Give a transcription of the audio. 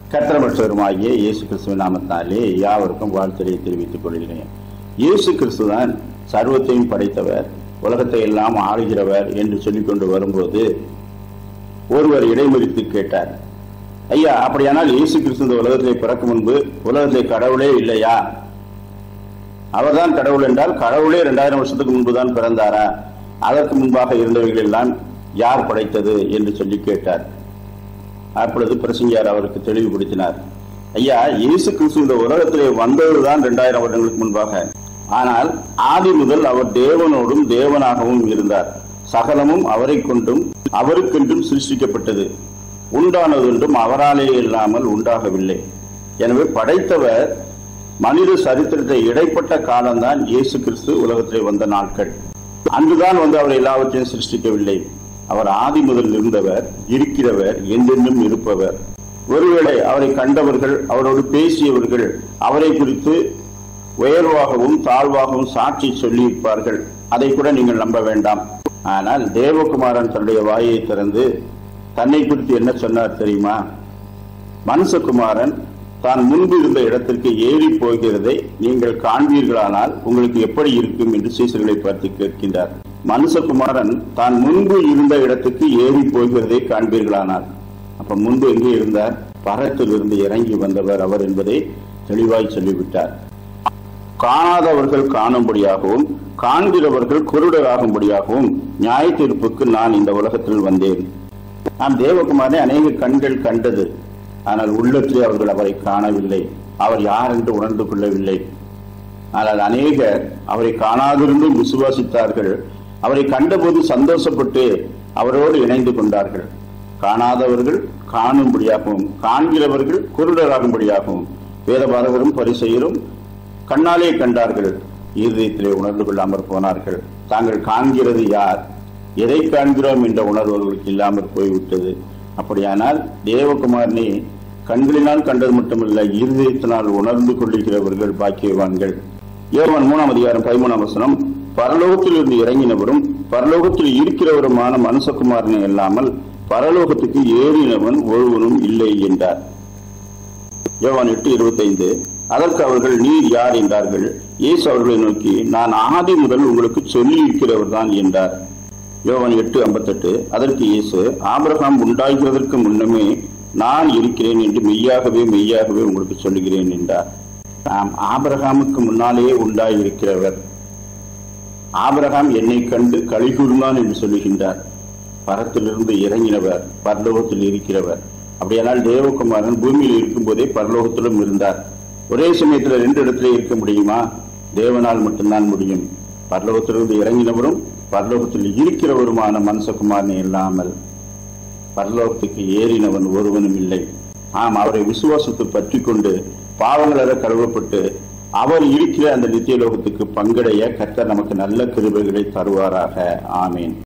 கர்த்தரமற்றவருமாகிய இயேசு கிறிஸ்துவின் நாமத்தினாலே யாவருக்கும் வாழ்த்துரை தெரிவித்துக் கொள்கிறேன். இயேசு கிறிஸ்துதான் சர்வத்தையும் படைத்தவர், உலகத்தை எல்லாம் ஆளுகிறவர் என்று சொல்லிக் கொண்டு வரும்போது ஒருவர் இடைமறித்து கேட்டார், ஐயா, அப்படியானால் இயேசு கிறிஸ்து இந்த உலகத்திலே பிறக்கும் முன்பு உலகத்திலே கடவுளே இல்லையா? அவர்தான் கடவுள் என்றால் கடவுளே 2000 வருஷத்துக்கு முன்புதான் பிறந்தாரா? அதற்கு முன்பாக இருந்தவர்கள் எல்லாம் யார் படைத்தது என்று சொல்லி கேட்டார். அப்பொழுது பிரசங்கியார் அவருக்கு தெளிவுபடுத்தினார், ஐயா, இயேசு கிறிஸ்து இந்த உலகத்திலே வந்ததுதான் 2000 வருடங்களுக்கு முன்பாக. ஆனால் ஆதி முதல் அவர் தேவனோடும் தேவனாகவும் இருந்தார். சகலமும் அவரை கொண்டும் அவருக்கென்றும் சிருஷ்டிக்கப்பட்டது. உண்டானதொன்றும் அவராலே இல்லாமல் உண்டாகவில்லை. எனவே படைத்தவர் மனித சரித்திரத்தை இடைப்பட்ட காலம்தான் இயேசு கிறிஸ்து உலகத்திலே வந்த நாட்கள். அன்றுதான் அவர் எல்லாவற்றையும் சிருஷ்டிக்கவில்லை. அவர் ஆதி முதல் இருந்தவர், இருக்கிறவர், என்றென்றும் இருப்பவர். ஒருவேளை அவரை கண்டவர்கள், அவரோடு பேசியவர்கள் அவரை குறித்து உயர்வாகவும் தாழ்வாகவும் சாட்சி சொல்லியிருப்பார்கள். அதை கூட நீங்கள் நம்ப வேண்டாம். ஆனால் தேவகுமாரன் தன்னுடைய வாயை திறந்து தன்னை குறித்து என்ன சொன்னார் தெரியுமா? மனுஷகுமாரன் தான் முன்பு இருந்த இடத்திற்கு ஏறி போகிறதை நீங்கள் காண்பீர்களானால் உங்களுக்கு எப்படி இருக்கும் என்று சீசர்களை பார்த்து கேட்கின்றார். மனுஷகுமாரன் தான் முன்பு இருந்த இடத்துக்கு ஏறி போகிறதை காண்பீர்களானால், அப்ப முன்பு எங்கே இருந்தார்? பரத்திலிருந்து இறங்கி வந்தவர் அவர் என்பதை தெளிவாய் சொல்லிவிட்டார். காணாதவர்கள் காணும்படியாகவும் காண்கிறவர்கள் குருடராகும்படியாகவும் நியாய தீர்ப்புக்கு நான் இந்த உலகத்தில் வந்தேன். நாம் தேவகுமாரனை அநேக கண்கள் கண்டது, ஆனால் உள்ளத்திலே அவர்கள் அவரை காணவில்லை, அவர் யார் என்று உணர்ந்து கொள்ளவில்லை. ஆனால் அநேகர் அவரை காணாதிருந்தும் விசுவாசித்தார்கள். அவரை கண்டபோது சந்தோஷப்பட்டு அவரோடு இணைந்து கொண்டார்கள். காணாதவர்கள் காணும்படியாகவும் காண்கிறவர்கள் குருடராகும்படியாகவும் வேதபாரகரும் பரிசெயரும் கண்ணாலே கண்டார்கள், இருதயத்திலே உணர்ந்து கொள்ளாமற் போனார்கள். தாங்கள் காண்கிறது யார், எதை காண்கிறோம் என்ற உணர்வு அவர்களுக்கு இல்லாமற் போய்விட்டது. அப்படியானால் தேவகுமாரனை கண்களினால் கண்டது மட்டுமல்ல, இருதயத்தினால் உணர்ந்து கொள்ளுகிறவர்கள் பாக்கியவான்கள். யோவான் 3:13 பரலோகத்தில் இருந்து இறங்கினவரும் பரலோகத்தில் இருக்கிறவருமான மனுஷகுமாரனை அல்லாமல் பரலோகத்துக்கு ஏறினவன் ஒருவனும் இல்லை என்றார். யோவான் 8:25 அதற்கு அவர்கள், நீர் யார் என்றார்கள். இயேசு அவர்களை நோக்கி, நான் ஆதி முதல் உங்களுக்கு சொல்லி இருக்கிறவர் தான் என்றார். யோவான் 8:58 அதற்கு இயேசு, ஆபிரகாம் உண்டாகிறதற்கு முன்னமே நான் இருக்கிறேன் என்று மெய்யாகவே மெய்யாகவே உங்களுக்கு சொல்லுகிறேன் என்றார். நாம் ஆபிரகாமுக்கு முன்னாலேயே உண்டாயிருக்கிறவர். ஆபிரகாம் என்னை கண்டு களி கூர்ந்தான் என்று சொல்லுகின்றார். பரத்திலிருந்து இறங்கினவர், பரலோகத்தில் இருக்கிறவர். அப்படியானால் தேவகுமாரன் பூமியில் இருக்கும் போதே பரலோகத்திலும் இருந்தார். ஒரே சமயத்தில் 2 இடத்திலே இருக்க முடியுமா? தேவனால் மட்டும்தான் முடியும். பரலோகத்திலிருந்து இறங்கினவரும் பரலோகத்தில் இருக்கிறவருமான மனுஷகுமாரனை இல்லாமல் பரலோகத்துக்கு ஏறினவன் ஒருவனும் இல்லை. அவரை விசுவாசத்தை பற்றி கொண்டு பாவங்கள கழுவப்பட்டு அவர் இருக்கிற அந்த நித்திய லோகத்துக்கு பங்கடைய கர்த்தர் நமக்கு நல்ல கிருபைகளை தருவாராக. ஆமேன்.